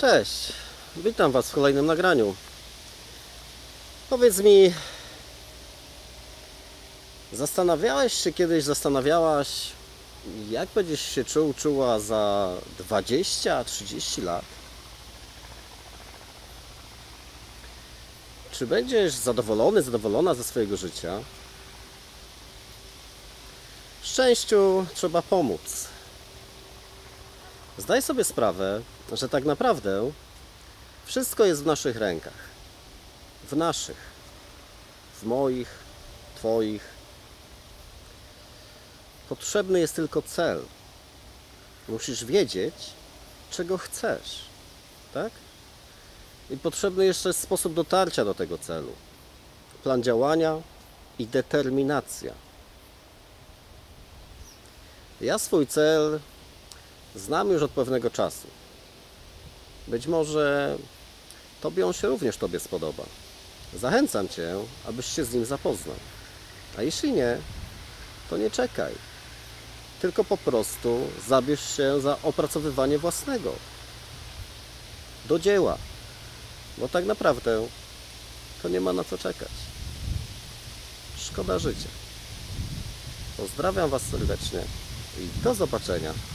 Cześć, witam Was w kolejnym nagraniu. Powiedz mi, zastanawiałeś się kiedyś, jak będziesz się czuła za 20-30 lat? Czy będziesz zadowolona ze swojego życia? Szczęściu trzeba pomóc. Zdaj sobie sprawę, że tak naprawdę wszystko jest w naszych rękach. W moich, Twoich. Potrzebny jest tylko cel. Musisz wiedzieć, czego chcesz, tak? I potrzebny jeszcze jest sposób dotarcia do tego celu. Plan działania i determinacja. Ja swój cel znam już od pewnego czasu. Być może on się również Tobie spodoba. Zachęcam Cię, abyś się z nim zapoznał. A jeśli nie, to nie czekaj. Tylko po prostu zabierz się za opracowywanie własnego. Do dzieła. Bo tak naprawdę to nie ma na co czekać. Szkoda życia. Pozdrawiam Was serdecznie i do zobaczenia